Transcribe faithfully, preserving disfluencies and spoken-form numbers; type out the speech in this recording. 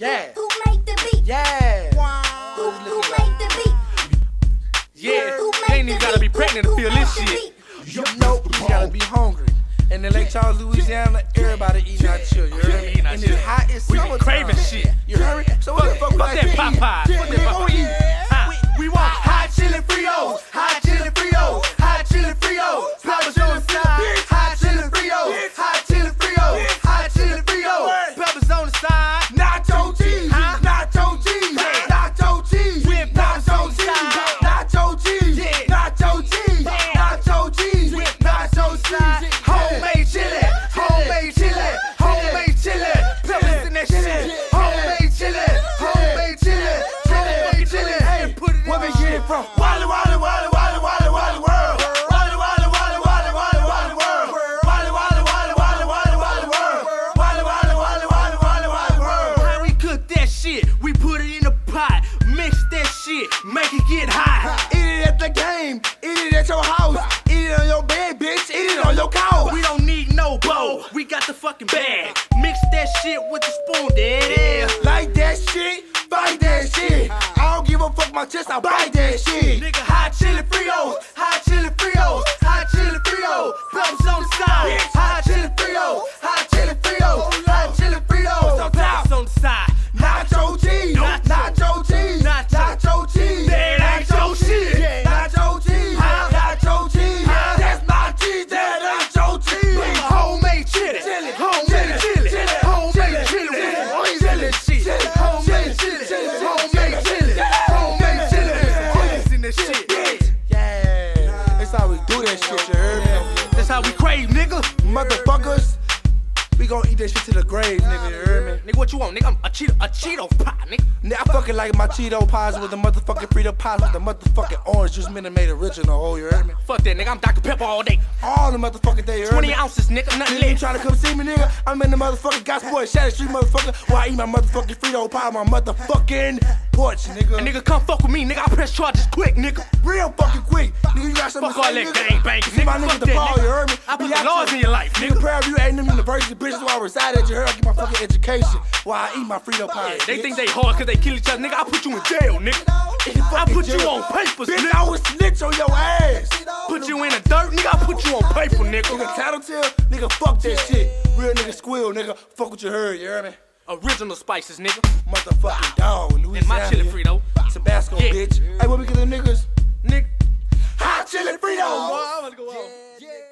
Yeah. Who made the beat? Yeah. Who, who made the beat? Yeah, you ain't even gotta be pregnant to feel this shit. You know you gotta be hungry. And in Lake Charles, Louisiana, everybody eating out chill. You heard me? And it's hot as We summertime. be craving shit. You heard me? So what the fuck we Fuck like that to eat? Popeye. Fuck that Popeye. Huh. We want hot chili Fritos, hot chili Fritos, hot chili Fritos, peppers on the side, hot chili Fritos, hot chili Fritos, hot chili Fritos, peppers on the side, nacho cheese, nacho cheese, nacho cheese, with peppers on the side, nacho cheese, nacho cheese, nacho cheese, with nacho side, homemade chili, homemade chili, homemade chili, peppers in that shit, homemade chili, homemade chili, homemade chili, hey, put it in. Where we get it from? Wally, Wally, Wally, Wally, Wally, Wally world. Wally, Wally, Wally, Wally, Wally, Wally world. Wally, Wally, Wally, Wally, Wally, Wally world. Wally, Wally, Wally, Wally, Wally, Wally world. How we cook that shit? We put it in a pot, mix that shit, make it get hot. Eat it at the game. Eat it at your house. Eat it on your bed, bitch. Eat it on your couch. We don't need no bowl, we got the fucking bag. Mix that shit with the spoon, there it is. Like that shit, fight that shit. I don't give a fuck my chest, I bite that shit. Nigga, hot chili Fritos, hot chili Fritos, hot chili Fritos, peppers on the side, hot chili Fritos, hot chili Fritos, hot chili Fritos, on top, peppers on the side, Nacho cheese, nacho cheese, nacho cheese, that ain't your shit, nacho cheese, nacho cheese. That's my cheese, that nacho cheese. homemade chili, homemade chili, homemade chili, chili shit, homemade chili, homemade chili, homemade chili, peppers in this shit. Yeah, that's how we do that shit, you heard me? That's how we crave, nigga. Motherfuckers, we gon' eat that shit to the grave, nigga, you heard me? Nigga, what you want, nigga? I'm a Cheeto, a Cheeto pie, nigga. Nigga, I fucking like my Cheeto pies with the motherfucking Frito pies with the motherfucking orange juice minute made original, oh, you heard me? Fuck that, nigga. I'm Doctor Pepper all day. All the motherfucking day, you heard twenty me? ounces, nigga. Nothing Nigga, you less. trying to come see me, nigga? I'm in the motherfucking gospel at Shadow Street, motherfucker, where I eat my motherfucking Frito pie on my motherfucking porch, nigga. And nigga, come fuck with me, nigga. I press charges quick, nigga. Real fucking quick. Nigga, you got something Fuck to say, all that nigga? gang bang, See my nigga. nigga Fuck the that, ball, nigga. you heard me? I put We the got laws you. in your life, Nigga, nigga. Prairie View ain't them university bitches where I reside at, you heard? I get my fucking education while I eat my Frito pie. They think they hard cause they kill each other, nigga. I put you in jail, nigga. I put you on papers, Bitch, nigga. I would snitch on your ass. Put you in the dirt, nigga. I put you on paper, nigga. Nigga, tattletale, nigga, fuck that shit. Real nigga squeal, nigga. Fuck what you heard, you heard me? Original spices, nigga. Motherfucking dog, Louisiana. And my chili Frito. Tabasco, Yeah. bitch. Hey, what we get the niggas? Nigga. Hot chili Frito. Oh, I'm gonna go off. Yeah.